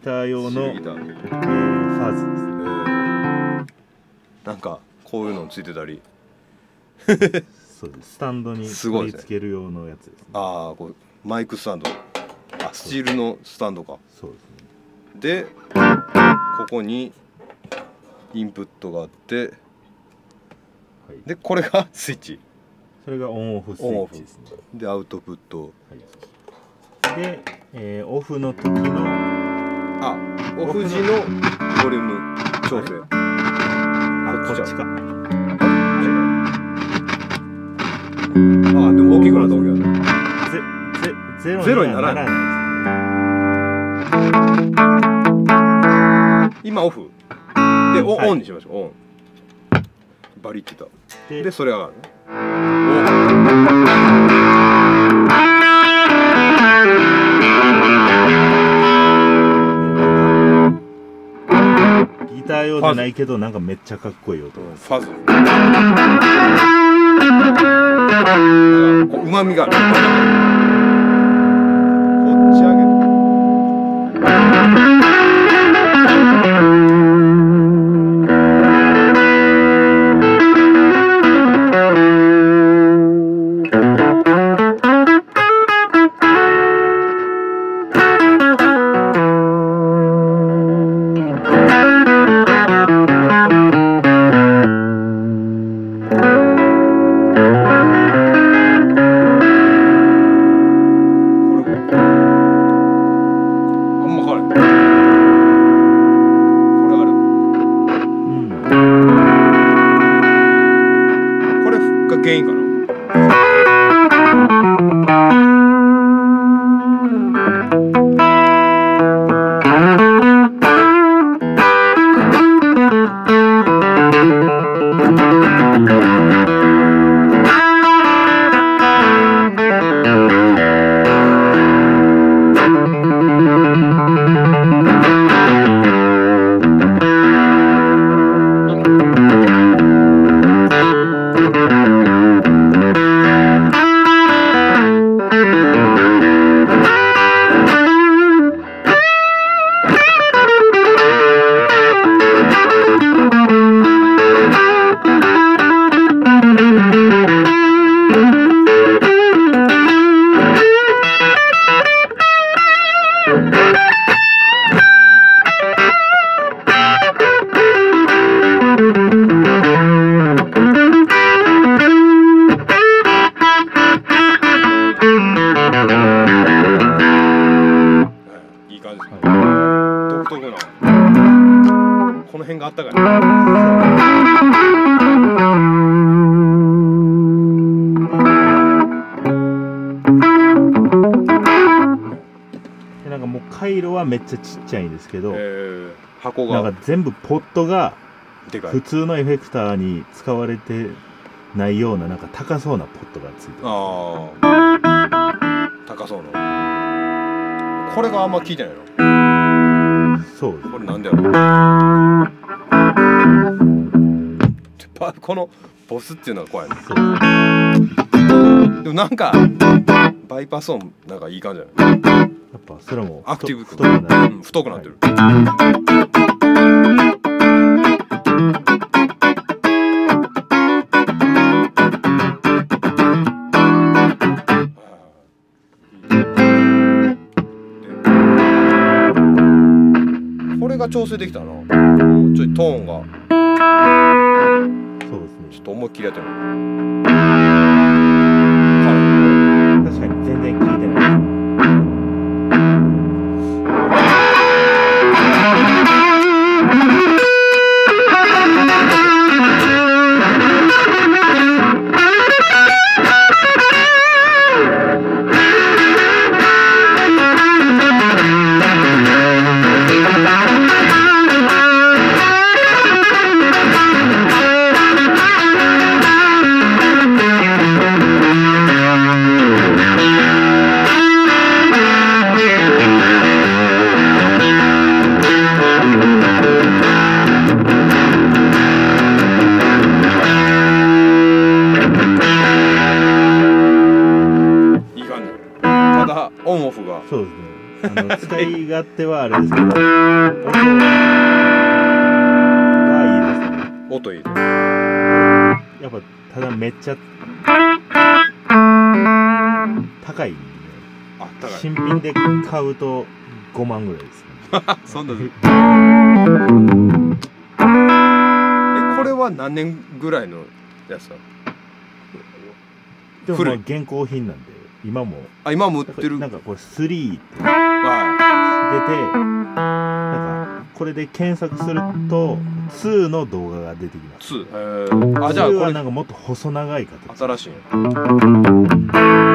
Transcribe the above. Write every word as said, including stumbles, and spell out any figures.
ター用の、 ギター、 えー、ファズですね。 えー、なんかこういうのついてたりそうです。スタンドにすごいですね取り付ける用のやつですね。 ああ、こうマイクスタンド、あ、スチールのスタンドか。 そうですね。 でここにインプットがあって、 はい、 でこれがスイッチ、 それがオンオフスイッチですね。 でアウトプット、 はい、で、えー、オフの時のあ、オフ時のボリューム調整、 あ、こっちか。 ああ、でも大きくなった大きくなったゼゼゼロロにはにならないならないですね。 今オフでオン、 はい、 オンにしましょう。オンバリってたででそれ上がるね。 ギター用じゃないけどなんかめっちゃかっこいい音。 ファズ、うまみがある。こっち上げて原因かな。いい感じですね。独特な。この辺があったかい。 でなんかもう回路はめっちゃちっちゃいんですけど、 えー、箱がなんか全部ポットがでかい。 普通のエフェクターに使われてないようななんか高そうなポットがついてる。 ああ、高そうな。これがあんま聞いてないの。 そうです。 これなんでやろう。このボスっていうのが怖いね。 そうです。 でもなんかバイパス音なんかいい感じじゃない。 やっぱそれもアクティブ太くなる。 うん、太くなってる。これが調整できたな。もうちょいトーンがそうですね。 ちょっと思いっきりやってる。 確かに全然聞いてないです。 オンオフがそうですね。 あの使い勝手はあれですけど音がいいですね。 音いいね。 やっぱただめっちゃ高いんで、 あ、高い。 新品で買うとごまんぐらいですね。 そんなえ、これは何年ぐらいのやつだ？ でもまあ現行品なんで今もあ、今も売ってる。 なんかこれスリーって出て、 はなんかこれで検索するとツーの動画が出てきます。 ツー。へー。あ、じゃあツーこれはなんかもっと細長い形。 新しいんや。